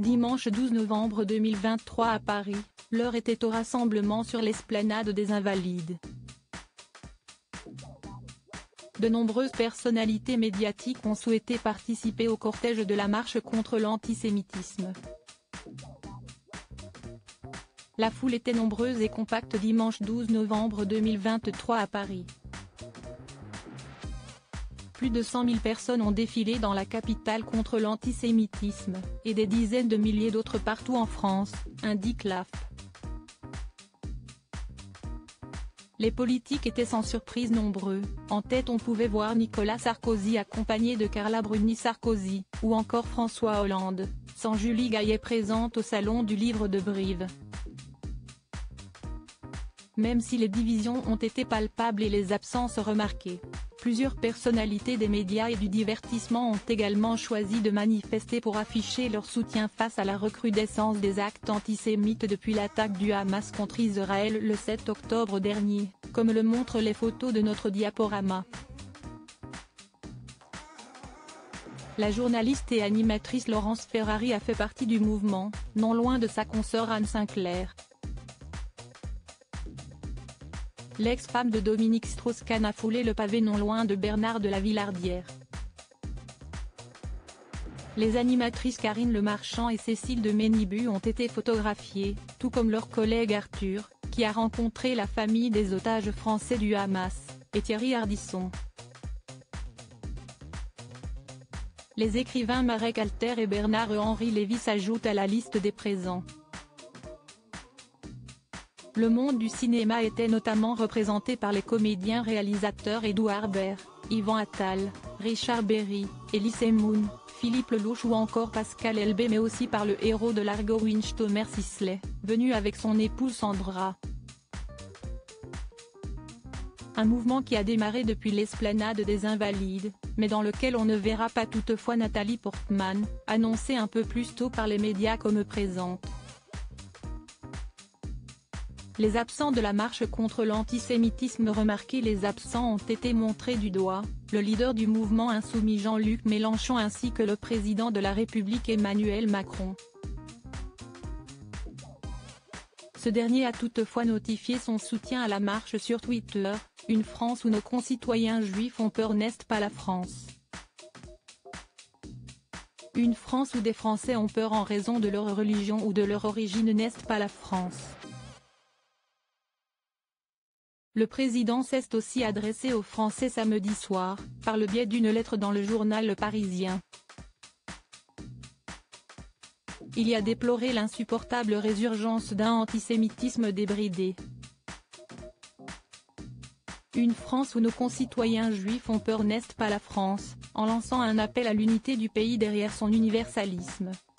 Dimanche 12 novembre 2023 à Paris, l'heure était au rassemblement sur l'esplanade des Invalides. De nombreuses personnalités médiatiques ont souhaité participer au cortège de la marche contre l'antisémitisme. La foule était nombreuse et compacte dimanche 12 novembre 2023 à Paris. Plus de 100 000 personnes ont défilé dans la capitale contre l'antisémitisme, et des dizaines de milliers d'autres partout en France, indique l'AFP. Les politiques étaient sans surprise nombreux, en tête on pouvait voir Nicolas Sarkozy accompagné de Carla Bruni-Sarkozy, ou encore François Hollande, sans Julie Gaillet présente au Salon du Livre de Brive. Même si les divisions ont été palpables et les absences remarquées, plusieurs personnalités des médias et du divertissement ont également choisi de manifester pour afficher leur soutien face à la recrudescence des actes antisémites depuis l'attaque du Hamas contre Israël le 7 octobre dernier, comme le montrent les photos de notre diaporama. La journaliste et animatrice Laurence Ferrari a fait partie du mouvement, non loin de sa consoeur Anne Sinclair. L'ex-femme de Dominique Strauss-Kahn a foulé le pavé non loin de Bernard de la Villardière. Les animatrices Karine Le Marchand et Cécile de Ménibu ont été photographiées, tout comme leur collègue Arthur, qui a rencontré la famille des otages français du Hamas, et Thierry Ardisson. Les écrivains Marek Alter et Bernard-Henri Lévy s'ajoutent à la liste des présents. Le monde du cinéma était notamment représenté par les comédiens-réalisateurs Édouard Baird, Yvan Attal, Richard Berry, Elie Semoun, Philippe Lelouch ou encore Pascal Elbé, mais aussi par le héros de l'Argo Winch Thomas Sisley, venu avec son épouse Sandra. Un mouvement qui a démarré depuis l'esplanade des Invalides, mais dans lequel on ne verra pas toutefois Nathalie Portman, annoncée un peu plus tôt par les médias comme présente. Les absents de la marche contre l'antisémitisme remarqués. Les absents ont été montrés du doigt, le leader du mouvement insoumis Jean-Luc Mélenchon ainsi que le président de la République Emmanuel Macron. Ce dernier a toutefois notifié son soutien à la marche sur Twitter, « Une France où nos concitoyens juifs ont peur n'est pas la France. Une France où des Français ont peur en raison de leur religion ou de leur origine n'est pas la France ». Le président s'est aussi adressé aux Français samedi soir, par le biais d'une lettre dans le journal Le Parisien. Il y a déploré l'insupportable résurgence d'un antisémitisme débridé. Une France où nos concitoyens juifs ont peur n'est pas la France, en lançant un appel à l'unité du pays derrière son universalisme.